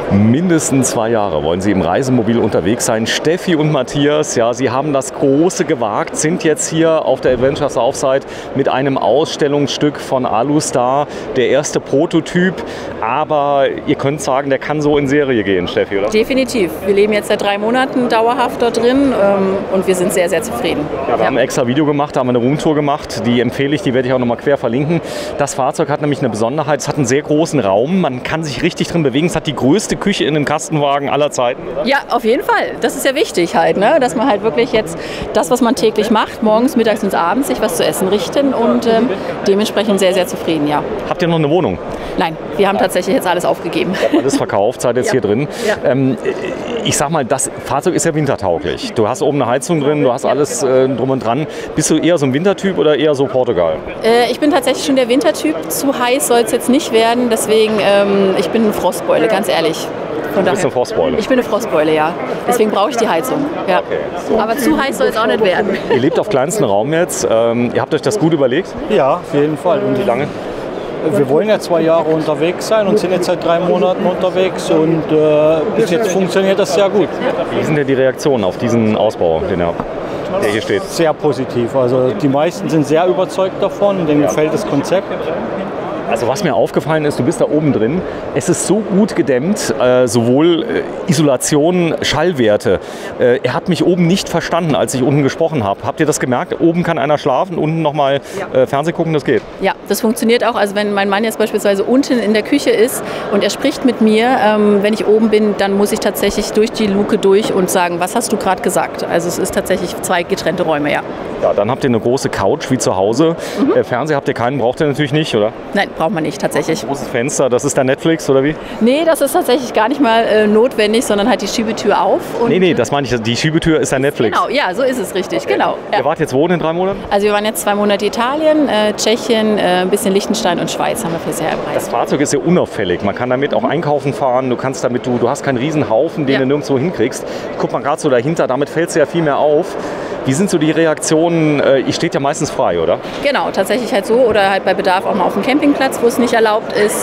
Mindestens 2 Jahre wollen Sie im Reisemobil unterwegs sein. Steffi und Matthias, ja, Sie haben das Große gewagt, sind jetzt hier auf der Adventure Southside mit einem Ausstellungsstück von Alustar, der erste Prototyp. Aber ihr könnt sagen, der kann so in Serie gehen, Steffi, oder? Definitiv. Wir leben jetzt seit 3 Monaten dauerhaft dort drin und wir sind sehr, sehr zufrieden. Ja, wir haben ein extra Video gemacht, da haben wir eine Roomtour gemacht. Die empfehle ich, die werde ich auch nochmal quer verlinken. Das Fahrzeug hat nämlich eine Besonderheit, es hat einen sehr großen Raum. Man kann sich richtig drin bewegen. Es hat die größte Küche in einem Kastenwagen aller Zeiten, oder? Ja, auf jeden Fall. Das ist ja wichtig halt, ne? Dass man halt wirklich jetzt das, was man täglich macht, morgens, mittags und abends, sich was zu essen richten und dementsprechend sehr, sehr zufrieden, ja. Habt ihr noch eine Wohnung? Nein, wir haben tatsächlich jetzt alles aufgegeben. Alles verkauft, seid jetzt hier drin. Ja. Ich sag mal, das Fahrzeug ist ja wintertauglich. Du hast oben eine Heizung drin, du hast alles drum und dran. Bist du eher so ein Wintertyp oder eher so Portugal? Ich bin tatsächlich schon der Wintertyp. Zu heiß soll es jetzt nicht werden, deswegen ich bin eine Frostbeule, ganz ehrlich. Du bist eine Frostbeule? Ich bin eine Frostbeule, ja. Deswegen brauche ich die Heizung. Ja. Okay, so. Aber zu heiß soll es auch nicht werden. Ihr lebt auf kleinstem Raum jetzt. Ihr habt euch das gut überlegt? Ja, auf jeden Fall. Und wie lange? Wir wollen ja 2 Jahre unterwegs sein und sind jetzt seit 3 Monaten unterwegs und bis jetzt funktioniert das sehr gut. Wie sind denn die Reaktionen auf diesen Ausbau, der hier steht? Sehr positiv. Also die meisten sind sehr überzeugt davon, denen gefällt das Konzept. Also was mir aufgefallen ist, du bist da oben drin, es ist so gut gedämmt, sowohl Isolation, Schallwerte. Er hat mich oben nicht verstanden, als ich unten gesprochen habe. Habt ihr das gemerkt? Oben kann einer schlafen, unten nochmal Fernsehen gucken, das geht. Ja, das funktioniert auch. Also wenn mein Mann jetzt beispielsweise unten in der Küche ist und er spricht mit mir, wenn ich oben bin, dann muss ich tatsächlich durch die Luke durch und sagen, was hast du gerade gesagt? Also es ist tatsächlich 2 getrennte Räume, ja. Ja, dann habt ihr eine große Couch wie zu Hause. Fernseher habt ihr keinen, braucht ihr natürlich nicht, oder? Nein, braucht man nicht, tatsächlich. Großes Fenster, das ist dann Netflix, oder wie? Nee, das ist tatsächlich gar nicht mal notwendig, sondern halt die Schiebetür auf. Und nee, das meine ich, die Schiebetür ist dann Netflix. Genau, ja, so ist es richtig, okay. Genau. Ja. Ihr wart jetzt wo in 3 Monaten? Also wir waren jetzt 2 Monate Italien, Tschechien, ein bisschen Liechtenstein und Schweiz haben wir bisher im Reis. Das Fahrzeug ist ja unauffällig, man kann damit auch einkaufen fahren, du kannst damit, du hast keinen riesen Haufen, den du nirgendwo hinkriegst. Guck mal gerade so dahinter, damit fällt es ja viel mehr auf. Wie sind so die Reaktionen? Ihr steht ja meistens frei, oder? Genau, tatsächlich halt so. Oder halt bei Bedarf auch mal auf dem Campingplatz, wo es nicht erlaubt ist.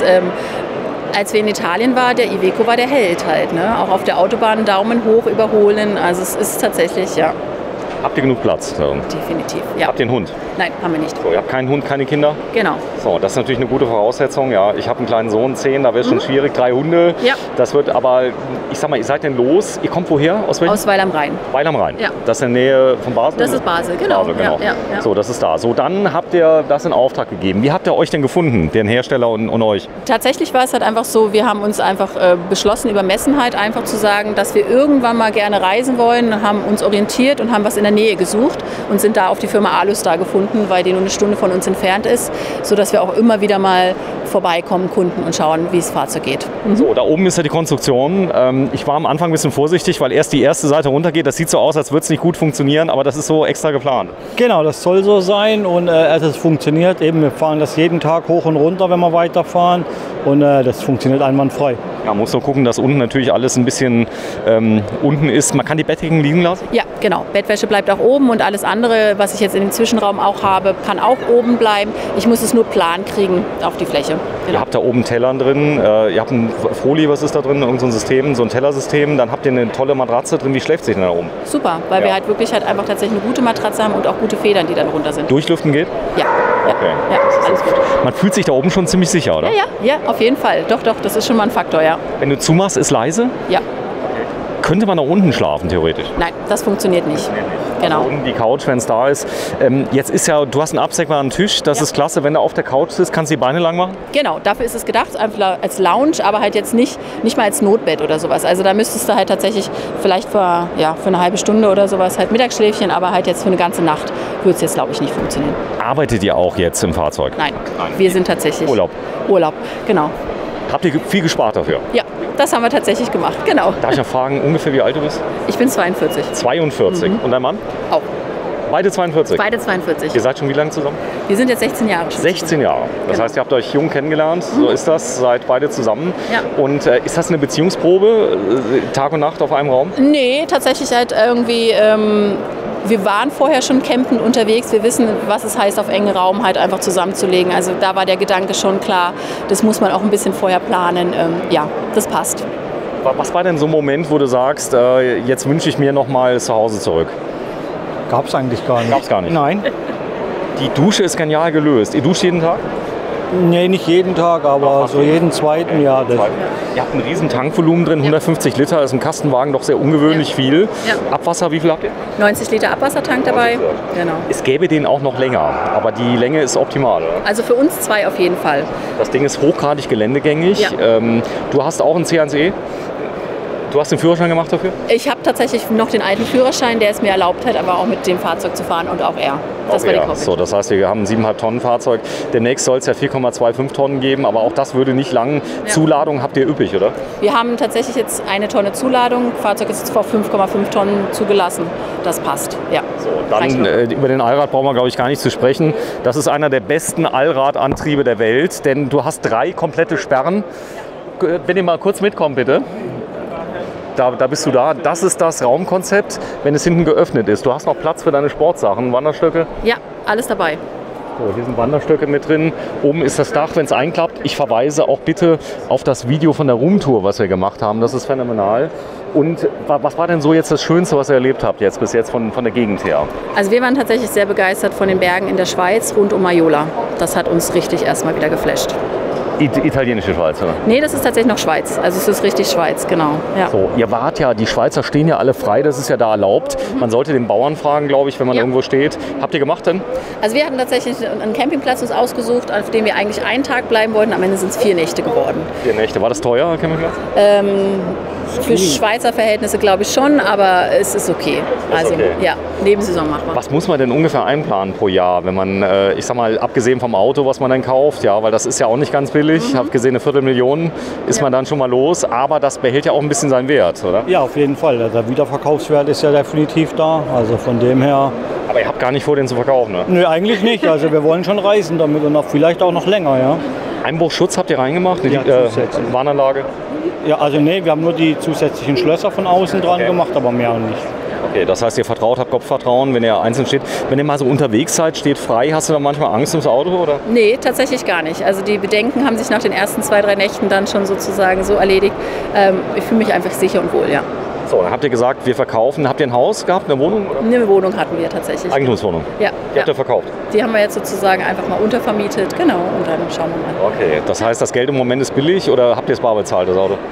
Als wir in Italien waren, der Iveco war der Held halt. Ne? Auch auf der Autobahn Daumen hoch überholen. Also es ist tatsächlich, ja. Habt ihr genug Platz? Definitiv, ja. Habt ihr einen Hund? Nein, haben wir nicht. So, ihr habt keinen Hund, keine Kinder? Genau. So, das ist natürlich eine gute Voraussetzung. Ja, ich habe einen kleinen Sohn, 10, da wäre es schon schwierig, 3 Hunde. Ja. Das wird aber, ich sag mal, ihr seid denn los? Ihr kommt woher? Aus Weil am Rhein. Weil am Rhein? Ja. Das ist in der Nähe von Basel? Das ist Basel, genau. Basel, genau. Ja. So, das ist da. So, dann habt ihr das in Auftrag gegeben. Wie habt ihr euch denn gefunden, den Hersteller und euch? Tatsächlich war es halt einfach so, wir haben uns einfach beschlossen, über Messen halt einfach zu sagen, dass wir irgendwann mal gerne reisen wollen, haben uns orientiert und haben was in der Nähe gesucht und sind da auf die Firma Alustar gefunden, weil die nur eine Stunde von uns entfernt ist, sodass wir auch immer wieder mal vorbeikommen, Kunden und schauen, wie das Fahrzeug geht. So, da oben ist ja die Konstruktion. Ich war am Anfang ein bisschen vorsichtig, weil erst die erste Seite runtergeht. Das sieht so aus, als würde es nicht gut funktionieren, aber das ist so extra geplant. Genau, das soll so sein und es funktioniert eben. Wir fahren das jeden Tag hoch und runter, wenn wir weiterfahren und das funktioniert einwandfrei. Ja, man muss nur gucken, dass unten natürlich alles ein bisschen unten ist. Man kann die Bettdecken liegen lassen? Ja, genau. Bettwäsche bleibt auch oben und alles andere, was ich jetzt in dem Zwischenraum auch habe, kann auch oben bleiben. Ich muss es nur plan kriegen auf die Fläche. Genau. Ihr habt da oben Tellern drin, ihr habt ein Froli, was ist da drin? Irgend so ein System, so ein Tellersystem. Dann habt ihr eine tolle Matratze drin. Wie schläft sich denn da oben? Super, weil wir halt wirklich halt einfach tatsächlich eine gute Matratze haben und auch gute Federn, die dann runter sind. Durchlüften geht? Ja. Okay. Ja, alles gut. Man fühlt sich da oben schon ziemlich sicher, oder? Ja, auf jeden Fall. Doch, das ist schon mal ein Faktor, ja. Wenn du zumachst, ist leise? Ja. Könnte man da unten schlafen, theoretisch? Nein, das funktioniert nicht. Genau. Also unten die Couch, wenn es da ist. Jetzt ist ja, du hast einen absägbaren Tisch, das ist klasse. Wenn du auf der Couch sitzt, kannst du die Beine lang machen? Genau, dafür ist es gedacht, einfach als Lounge, aber halt jetzt nicht mal als Notbett oder sowas. Also da müsstest du halt tatsächlich vielleicht für eine halbe Stunde oder sowas halt Mittagsschläfchen, aber halt jetzt für eine ganze Nacht würde es jetzt, glaube ich, nicht funktionieren. Arbeitet ihr auch jetzt im Fahrzeug? Nein. Wir sind tatsächlich Urlaub, genau. Habt ihr viel gespart dafür? Ja, das haben wir tatsächlich gemacht, genau. Darf ich noch fragen, ungefähr wie alt du bist? Ich bin 42. 42. Und dein Mann? Auch. Beide 42? Beide 42. Ihr seid schon wie lange zusammen? Wir sind jetzt 16 Jahre schon 16 Jahre. Das heißt, ihr habt euch jung kennengelernt, so ist das, seid beide zusammen. Ja. Und ist das eine Beziehungsprobe, Tag und Nacht auf einem Raum? Nee, tatsächlich halt irgendwie... Wir waren vorher schon campend unterwegs. Wir wissen, was es heißt, auf engen Raum halt einfach zusammenzulegen. Also da war der Gedanke schon klar. Das muss man auch ein bisschen vorher planen. Ja, das passt. Was war denn so ein Moment, wo du sagst, jetzt wünsche ich mir noch mal zu Hause zurück? Gab es eigentlich gar nicht. Gab's gar nicht? Nein. Die Dusche ist genial gelöst. Ihr duscht jeden Tag? Nee, nicht jeden Tag, aber so jeden zweiten Jahr. Ihr habt ein riesen Tankvolumen drin, 150 Liter, ist im Kastenwagen doch sehr ungewöhnlich viel. Ja. Abwasser, wie viel habt ihr? 90 Liter Abwassertank dabei. Genau. Es gäbe den auch noch länger, aber die Länge ist optimal, oder? Also für uns 2 auf jeden Fall. Das Ding ist hochgradig geländegängig. Ja. Du hast auch einen C1E? Du hast den Führerschein gemacht dafür? Ich habe tatsächlich noch den alten Führerschein, der es mir erlaubt hat, aber auch mit dem Fahrzeug zu fahren und auch er. Das war die Cockpit. So, das heißt, wir haben ein 7,5 Tonnen Fahrzeug. Demnächst soll es ja 4,25 Tonnen geben, aber auch das würde nicht lang. Ja. Zuladung habt ihr üppig, oder? Wir haben tatsächlich jetzt 1 Tonne Zuladung. Fahrzeug ist jetzt vor 5,5 Tonnen zugelassen. Das passt, ja. So, dann über den Allrad brauchen wir, glaube ich, gar nicht zu sprechen. Das ist einer der besten Allradantriebe der Welt, denn du hast 3 komplette Sperren. Wenn ihr mal kurz mitkommt, bitte. Da bist du da. Das ist das Raumkonzept, wenn es hinten geöffnet ist. Du hast noch Platz für deine Sportsachen, Wanderstöcke. Ja, alles dabei. So, hier sind Wanderstöcke mit drin. Oben ist das Dach, wenn es einklappt. Ich verweise auch bitte auf das Video von der Roomtour, was wir gemacht haben. Das ist phänomenal. Und was war denn so jetzt das Schönste, was ihr erlebt habt bis jetzt von der Gegend her? Also wir waren tatsächlich sehr begeistert von den Bergen in der Schweiz rund um Majola. Das hat uns richtig erstmal wieder geflasht. Italienische Schweiz, oder? Nee, das ist tatsächlich noch Schweiz. Also es ist richtig Schweiz, genau. Ja. So, ihr wart ja, die Schweizer stehen ja alle frei, das ist ja da erlaubt. Man sollte den Bauern fragen, glaube ich, wenn man irgendwo steht. Habt ihr gemacht denn? Also wir hatten tatsächlich einen Campingplatz uns ausgesucht, auf dem wir eigentlich einen Tag bleiben wollten. Am Ende sind es 4 Nächte geworden. 4 Nächte. War das teuer, Campingplatz? Für Schweizer Verhältnisse glaube ich schon, aber es ist okay. Also okay. Ja, Nebensaison machbar. Was muss man denn ungefähr einplanen pro Jahr, wenn man, ich sag mal, abgesehen vom Auto, was man dann kauft, ja, weil das ist ja auch nicht ganz billig. Ich habe gesehen, 250.000 ist man dann schon mal los, aber das behält ja auch ein bisschen seinen Wert, oder? Ja, auf jeden Fall. Der Wiederverkaufswert ist ja definitiv da. Also von dem her. Aber ihr habt gar nicht vor, den zu verkaufen, ne? Nö, eigentlich nicht. Also wir wollen schon reisen damit und auch vielleicht auch noch länger, ja. Einbruchschutz habt ihr reingemacht? Ja, zusätzlich. Warnanlage? Ja, also nee, wir haben nur die zusätzlichen Schlösser von außen dran gemacht, aber mehr nicht. Okay, das heißt, ihr vertraut, habt Kopfvertrauen, wenn ihr einzeln steht. Wenn ihr mal so unterwegs seid, steht frei, hast du da manchmal Angst ums Auto, oder? Nee, tatsächlich gar nicht. Also die Bedenken haben sich nach den ersten 2, 3 Nächten dann schon sozusagen so erledigt. Ich fühle mich einfach sicher und wohl, ja. So, dann habt ihr gesagt, wir verkaufen. Habt ihr ein Haus gehabt, eine Wohnung? Oder? Eine Wohnung hatten wir tatsächlich. Eigentumswohnung? Ja. Die habt ihr verkauft? Die haben wir jetzt sozusagen einfach mal untervermietet, genau, und dann schauen wir mal. Okay, das heißt, das Geld im Moment ist billig oder habt ihr es bar bezahlt, das Auto?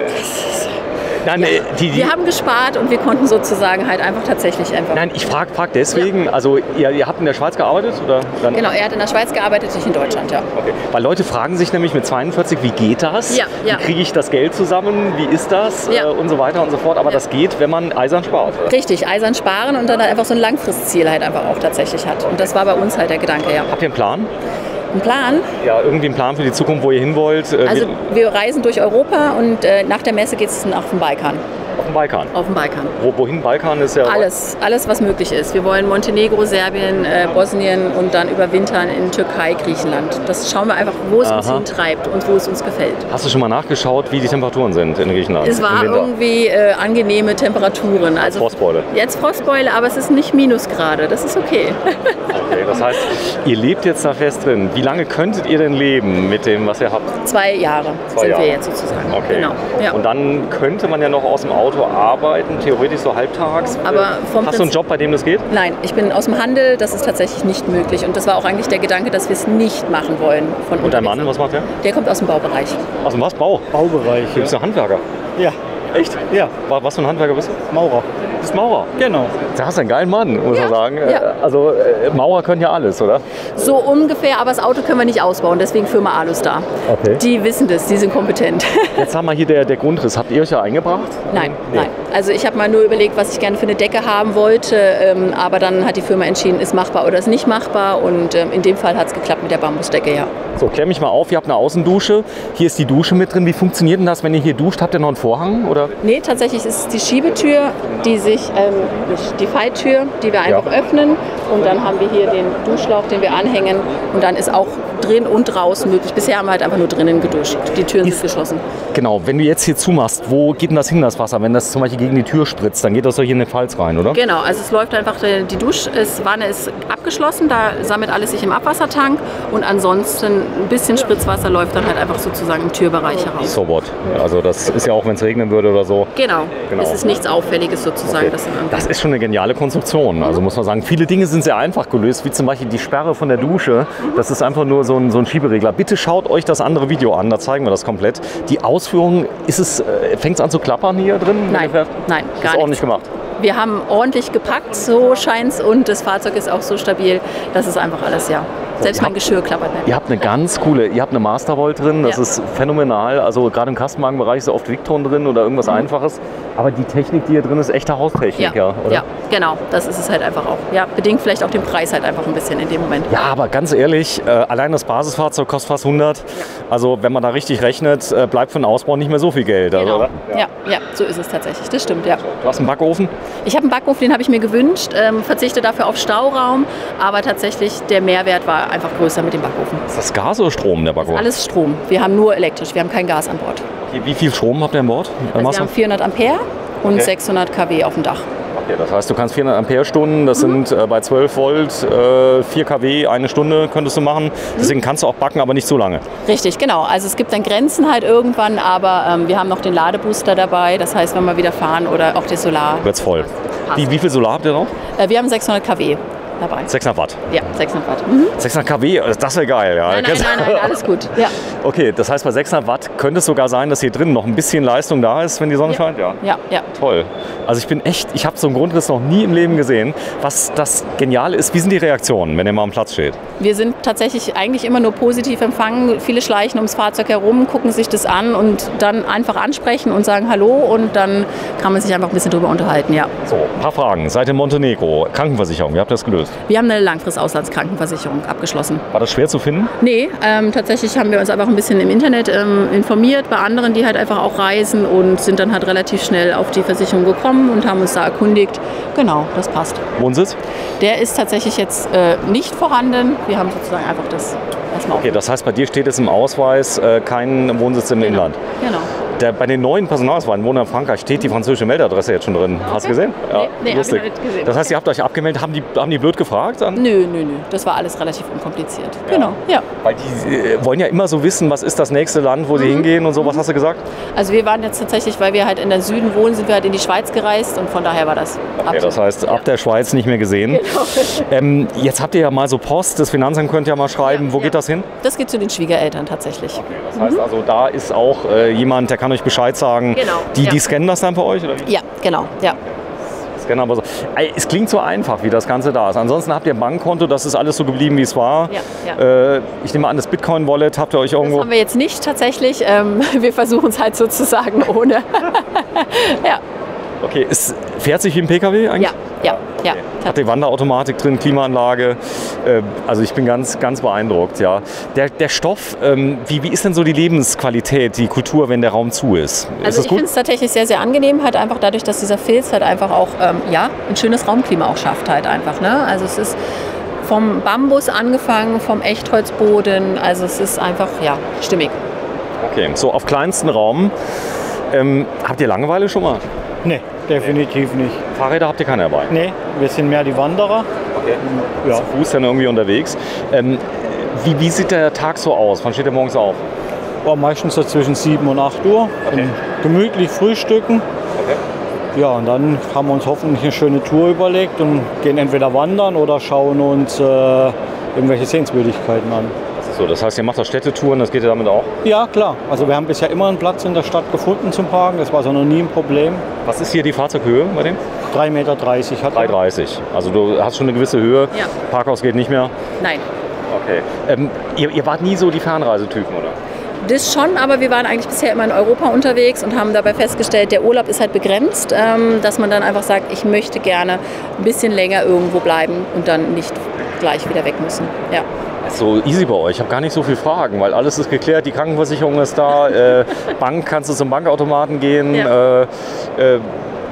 Nein, wir haben gespart und wir konnten sozusagen halt einfach tatsächlich einfach... Nein, ich frag deswegen, also ihr habt in der Schweiz gearbeitet? Oder dann? Genau, er hat in der Schweiz gearbeitet, ich in Deutschland, ja. Okay. Weil Leute fragen sich nämlich mit 42, wie geht das? Ja. Wie kriege ich das Geld zusammen? Wie ist das? Ja. Und so weiter und so fort. Aber das geht, wenn man eisern spart. Oder? Richtig, eisern sparen und dann halt einfach so ein Langfristziel halt einfach auch tatsächlich hat. Und das war bei uns halt der Gedanke, ja. Habt ihr einen Plan? Ein Plan? Ja, irgendwie einen Plan für die Zukunft, wo ihr hin wollt? Also wir reisen durch Europa und nach der Messe geht es dann auf den Balkan. Auf dem Balkan? Auf dem Balkan. Wohin Balkan ist ja... Alles, was möglich ist. Wir wollen Montenegro, Serbien, Bosnien und dann überwintern in Türkei, Griechenland. Das schauen wir einfach, wo es uns hintreibt und wo es uns gefällt. Hast du schon mal nachgeschaut, wie die Temperaturen sind in Griechenland? Es war irgendwie angenehme Temperaturen. Also Frostbeule? Jetzt Frostbeule, aber es ist nicht Minusgrade. Das ist okay. Okay, das heißt, ihr lebt jetzt da fest drin. Wie lange könntet ihr denn leben mit dem, was ihr habt? 2 Jahre sind wir jetzt sozusagen. Okay. Genau. Ja. Und dann könnte man ja noch aus dem Auto arbeiten, theoretisch so halbtags. Aber hast du einen Job, bei dem das geht? Nein, ich bin aus dem Handel, das ist tatsächlich nicht möglich. Und das war auch eigentlich der Gedanke, dass wir es nicht machen wollen. Und dein Mann, was macht der? Der kommt aus dem Baubereich. Aus dem was? Baubereich. Du bist ein Handwerker? Ja. Echt? Ja. Was für ein Handwerker bist du? Maurer. Du bist Maurer? Genau. Du hast einen geilen Mann, muss man sagen. Ja. Also Maurer können ja alles, oder? So ungefähr, aber das Auto können wir nicht ausbauen, deswegen Firma Alustar. Okay. Die wissen das, die sind kompetent. Jetzt haben wir hier der Grundriss. Habt ihr euch ja eingebracht? Nein. Also ich habe mal nur überlegt, was ich gerne für eine Decke haben wollte, aber dann hat die Firma entschieden, ist machbar oder ist nicht machbar und in dem Fall hat es geklappt mit der Bambusdecke, ja. So, klär mich mal auf, ihr habt eine Außendusche, hier ist die Dusche mit drin. Wie funktioniert denn das, wenn ihr hier duscht? Habt ihr noch einen Vorhang? Oder? Nee, tatsächlich ist es die Schiebetür, die Falltür, die wir einfach öffnen und dann haben wir hier den Duschschlauch, den wir anhängen und dann ist auch drin und draußen möglich. Bisher haben wir halt einfach nur drinnen geduscht. Die Türen sind geschlossen. Genau, wenn du jetzt hier zumachst, wo geht denn das hin, das Wasser? Wenn das zum Beispiel gegen die Tür spritzt, dann geht das doch hier in den Pfalz rein, oder? Genau, also es läuft einfach, die Duschwanne ist abgeschlossen, da sammelt alles sich im Abwassertank und ansonsten ein bisschen Spritzwasser läuft dann halt einfach sozusagen im Türbereich heraus. So what. Also das ist ja auch, wenn es regnen würde oder so. Genau. Es ist nichts Auffälliges sozusagen. Okay. Das ist schon eine geniale Konstruktion. Also muss man sagen, viele Dinge sind sehr einfach gelöst, wie zum Beispiel die Sperre von der Dusche. Das ist einfach nur so ein Schieberegler. Bitte schaut euch das andere Video an, da zeigen wir das komplett. Die Ausführung, fängt es an zu klappern hier drin? Nein, gar nicht. Ist ordentlich gemacht. Wir haben ordentlich gepackt, so scheint es, und das Fahrzeug ist auch so stabil, das ist einfach alles, ja. Selbst mein Geschirr klappert nicht. Ihr habt eine Mastervolt drin, das ist phänomenal. Also gerade im Kastenwagenbereich ist oft Victron drin oder irgendwas Einfaches. Aber die Technik, die hier drin ist, echte Haustechnik, oder? Ja, genau, das ist es halt einfach auch. Ja, bedingt vielleicht auch den Preis halt einfach ein bisschen in dem Moment. Ja, aber ganz ehrlich, allein das Basisfahrzeug kostet fast 100. Ja. Also wenn man da richtig rechnet, bleibt für den Ausbau nicht mehr so viel Geld. Genau. Also, oder? Ja, so ist es tatsächlich, das stimmt, ja. Du hast einen Backofen? Ich habe einen Backofen, den habe ich mir gewünscht, verzichte dafür auf Stauraum, aber tatsächlich der Mehrwert war einfach größer mit dem Backofen. Ist das Gas oder Strom, der Backofen? Alles Strom. Wir haben nur elektrisch, wir haben kein Gas an Bord. Okay, wie viel Strom habt ihr an Bord? Also wir haben 400 Ampere und 600 kW auf dem Dach. Okay, das heißt, du kannst 400 Ampere-Stunden, das sind bei 12 Volt 4 kW, eine Stunde könntest du machen. Deswegen kannst du auch backen, aber nicht so lange. Richtig, genau. Also es gibt dann Grenzen halt irgendwann, aber wir haben noch den Ladebooster dabei. Das heißt, wenn wir wieder fahren oder auch die Solar. Wird's voll. Wie viel Solar habt ihr noch? Wir haben 600 kW. Dabei. 600 Watt? Ja, 600 Watt. 600 kW, das wäre geil. Ja. Nein, alles gut. Ja. Okay, das heißt, bei 600 Watt könnte es sogar sein, dass hier drin noch ein bisschen Leistung da ist, wenn die Sonne scheint? Ja. Toll. Also ich habe so einen Grundriss noch nie im Leben gesehen. Was das Geniale ist, wie sind die Reaktionen, wenn ihr mal am Platz steht? Wir sind tatsächlich eigentlich immer nur positiv empfangen. Viele schleichen ums Fahrzeug herum, gucken sich das an und dann einfach ansprechen und sagen Hallo und dann kann man sich einfach ein bisschen drüber unterhalten, ja. So, ein paar Fragen. Seid in Montenegro, Krankenversicherung, wie habt ihr das gelöst? Wir haben eine Langfrist-Auslandskrankenversicherung abgeschlossen. War das schwer zu finden? Nee, tatsächlich haben wir uns einfach ein bisschen im Internet informiert bei anderen, die halt einfach auch reisen und sind dann halt relativ schnell auf die Versicherung gekommen und haben uns da erkundigt. Genau, das passt. Wohnsitz? Der ist tatsächlich jetzt nicht vorhanden. Wir haben sozusagen einfach das erstmal. Okay, das heißt, bei dir steht es im Ausweis kein Wohnsitz im Inland. Genau. Bei den neuen Personalausweisen, Wohnen in Frankreich, steht die französische Meldadresse jetzt schon drin. Okay. Hast du gesehen? Ja, nee, lustig. hab ich noch nicht gesehen. Das heißt, ihr habt euch abgemeldet, haben die blöd gefragt? Dann? Nö. Das war alles relativ unkompliziert. Ja. Genau, ja. Weil die wollen ja immer so wissen, was ist das nächste Land, wo sie hingehen und so. Was hast du gesagt? Also wir waren jetzt tatsächlich, weil wir halt in der Süden wohnen, sind wir halt in die Schweiz gereist und von daher war das okay, das heißt, ab der Schweiz nicht mehr gesehen. Genau. Jetzt habt ihr ja mal so Post, das Finanzamt könnt ja mal schreiben. Wo geht das hin? Das geht zu den Schwiegereltern tatsächlich. Okay, das heißt also, da ist auch jemand, der kann euch Bescheid sagen. Genau. Die scannen das dann für euch? Oder wie? Ja, genau. Ja. Scannen aber so. Es klingt so einfach, wie das Ganze da ist. Ansonsten habt ihr ein Bankkonto, das ist alles so geblieben, wie es war. Ja. Ich nehme an, das Bitcoin-Wallet habt ihr euch irgendwo... Das haben wir jetzt nicht tatsächlich. Wir versuchen es halt sozusagen ohne. Ja. Okay, es fährt sich wie ein PKW eigentlich? Ja. Hat die Wanderautomatik drin, Klimaanlage. Also ich bin ganz beeindruckt. Ja. Der Stoff, wie ist denn so die Lebensqualität, die Kultur, wenn der Raum zu ist? Also ich finde es tatsächlich sehr, sehr angenehm, halt einfach dadurch, dass dieser Filz halt einfach auch ein schönes Raumklima auch schafft halt einfach. Ne? Also es ist vom Bambus angefangen, vom Echtholzboden, also es ist einfach, stimmig. Okay, so auf kleinsten Raum. Habt ihr Langeweile schon mal? Nee, definitiv nicht. Fahrräder habt ihr keine dabei? Nee, wir sind mehr die Wanderer. Okay. Ja. Zu Fuß dann irgendwie unterwegs. Wie sieht der Tag so aus? Wann steht ihr morgens auf? Meistens so zwischen 7 und 8 Uhr. Okay. Gemütlich frühstücken. Okay. Ja, und dann haben wir uns hoffentlich eine schöne Tour überlegt und gehen entweder wandern oder schauen uns irgendwelche Sehenswürdigkeiten an. So, das heißt, ihr macht auch Städtetouren, das geht ja damit auch? Ja, klar. Also wir haben bisher immer einen Platz in der Stadt gefunden zum Parken. Das war also noch nie ein Problem. Was ist hier die Fahrzeughöhe bei dem? 3,30 Meter hat er. 3,30. Also du hast schon eine gewisse Höhe. Ja. Parkhaus geht nicht mehr? Nein. Okay. Ihr wart nie so die Fernreisetypen, oder? Das schon, aber wir waren eigentlich bisher immer in Europa unterwegs und haben dabei festgestellt, der Urlaub ist halt begrenzt, dass man dann einfach sagt, ich möchte gerne ein bisschen länger irgendwo bleiben und dann nicht gleich wieder weg müssen. Ja. So easy bei euch, ich habe gar nicht so viele Fragen, weil alles ist geklärt, die Krankenversicherung ist da, Bank kannst du zum Bankautomaten gehen, Ja.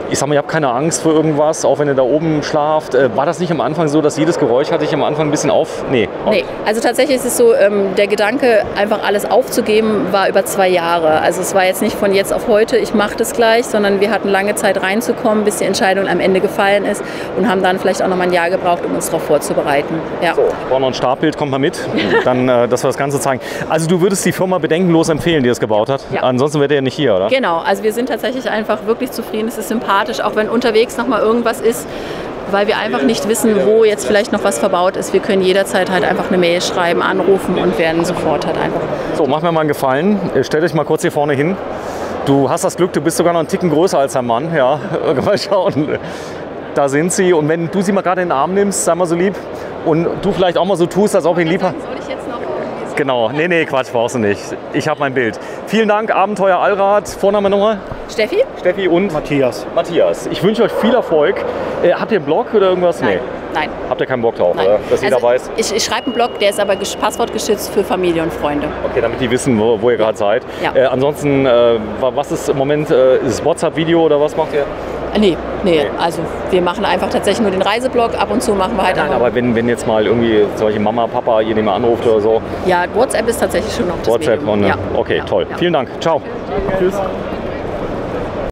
ich sag mal, ihr habt keine Angst vor irgendwas, auch wenn ihr da oben schlaft. War das nicht am Anfang so, dass jedes Geräusch hatte ich am Anfang ein bisschen auf? Nee. Nee, also tatsächlich ist es so, der Gedanke, einfach alles aufzugeben, war über 2 Jahre. Also es war jetzt nicht von jetzt auf heute, ich mache das gleich, sondern wir hatten lange Zeit reinzukommen, bis die Entscheidung am Ende gefallen ist und haben dann vielleicht auch noch mal ein Jahr gebraucht, um uns darauf vorzubereiten. Ja. So, ich brauche noch ein Startbild, kommt mal mit, dann, dass wir das Ganze zeigen. Also du würdest die Firma bedenkenlos empfehlen, die es gebaut hat? Ja. Ansonsten wärt ihr ja nicht hier, oder? Genau, also wir sind tatsächlich einfach wirklich zufrieden, es ist sympathisch, auch wenn unterwegs noch mal irgendwas ist, weil wir einfach nicht wissen, wo jetzt vielleicht noch was verbaut ist. Wir können jederzeit halt einfach eine Mail schreiben, anrufen und werden sofort halt einfach. So, mach mir mal einen Gefallen. Stellt euch mal kurz hier vorne hin. Du hast das Glück, du bist sogar noch einen Ticken größer als dein Mann. Ja, mal schauen. Da sind sie. Und wenn du sie mal gerade in den Arm nimmst, sei mal so lieb. Und du vielleicht auch mal so tust, als ob ihn lieb hast. Soll ich jetzt noch irgendwie Genau. Nee, Quatsch, brauchst du nicht. Ich habe mein Bild. Vielen Dank, Abenteuer Allrad. Vorname nochmal? Steffi? Steffi und Matthias. Matthias. Ich wünsche euch viel Erfolg. Habt ihr einen Blog oder irgendwas? Nein. Nee. Nein. Habt ihr keinen Bock drauf, Nein. oder? Dass jeder weiß? Ich schreibe einen Blog, der ist aber passwortgeschützt für Familie und Freunde. Okay, damit die wissen, wo ihr gerade seid. Ja. Ansonsten, was ist im Moment, ist WhatsApp-Video oder was macht ihr? Nee, also wir machen einfach tatsächlich nur den Reiseblog. Ab und zu machen wir halt Nein, auch. aber wenn jetzt mal irgendwie zum Beispiel Mama, Papa ihr nicht mehr anruft oder so. Ja, WhatsApp ist tatsächlich schon noch das WhatsApp Medium. und Ja. okay, Ja. toll. Ja. Vielen Dank. Ciao. Tschüss.